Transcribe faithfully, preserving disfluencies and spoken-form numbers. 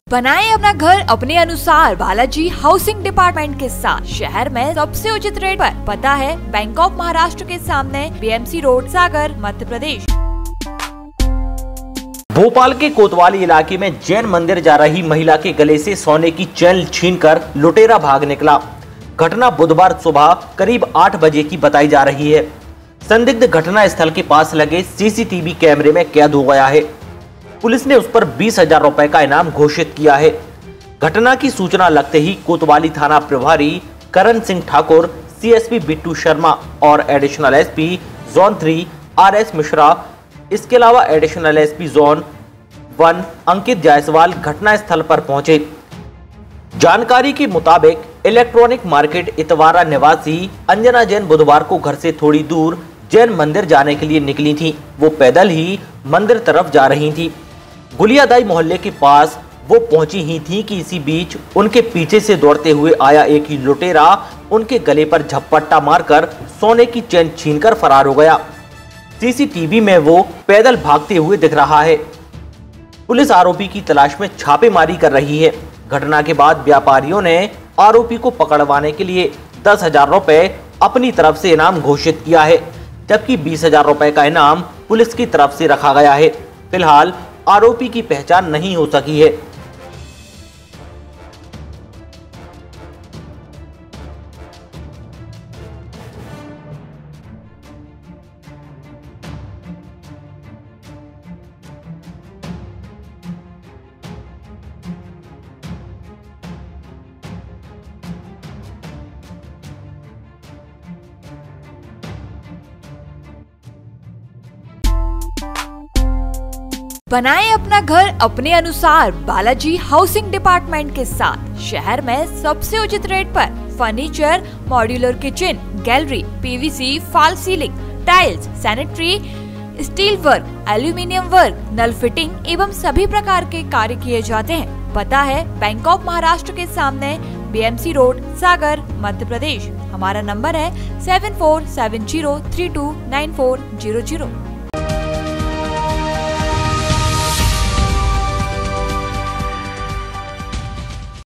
बनाएं अपना घर अपने अनुसार बालाजी हाउसिंग डिपार्टमेंट के साथ। शहर में सबसे उचित रेट पर। पता है बैंक ऑफ महाराष्ट्र के सामने, बीएमसी रोड, सागर, मध्य प्रदेश। भोपाल के कोतवाली इलाके में जैन मंदिर जा रही महिला के गले से सोने की चेन छीनकर लुटेरा भाग निकला। घटना बुधवार सुबह करीब आठ बजे की बताई जा रही है। संदिग्ध घटना स्थल के पास लगे सीसीटीवी कैमरे में कैद हो गया है। पुलिस ने उस पर बीस हजार रुपए का इनाम घोषित किया है। घटना की सूचना लगते ही कोतवाली थाना प्रभारी करण सिंह ठाकुर, सीएसपी बिट्टू शर्मा और additional SP zone three R S Mishra, इसके अलावा additional SP zone one Ankit Jaiswal घटना स्थल पर पहुंचे। जानकारी के मुताबिक इलेक्ट्रॉनिक मार्केट इतवारा निवासी अंजना जैन बुधवार को घर से थोड़ी दूर जैन मंदिर जाने के लिए निकली थी। वो पैदल ही मंदिर तरफ जा रही थी। गुलियादाई मोहल्ले के पास वो पहुंची ही थी कि इसी बीच उनके पीछे से दौड़ते हुए आया एक ही लुटेरा उनके गले पर झपट्टा मारकर सोने की चेन छीनकर फरार हो गया। सीसीटीवी में वो पैदल भागते हुए दिख रहा है। पुलिस आरोपी की तलाश में छापेमारी कर रही है। घटना के बाद व्यापारियों ने आरोपी को पकड़वाने के लिए दस हजार रुपए अपनी तरफ से इनाम घोषित किया है, जबकि बीस हजार रुपए का इनाम पुलिस की तरफ से रखा गया है। फिलहाल आरोपी की पहचान नहीं हो सकी है। बनाएं अपना घर अपने अनुसार बालाजी हाउसिंग डिपार्टमेंट के साथ। शहर में सबसे उचित रेट पर furniture, modular kitchen, gallery, PVC, fall ceiling, tiles, sanitary, steel work, aluminium work, नल फिटिंग एवं सभी प्रकार के कार्य किए जाते हैं। पता है बैंक ऑफ महाराष्ट्र के सामने, बीएमसी रोड, सागर, मध्य प्रदेश। हमारा नंबर है seven four seven zero three two nine four zero zero.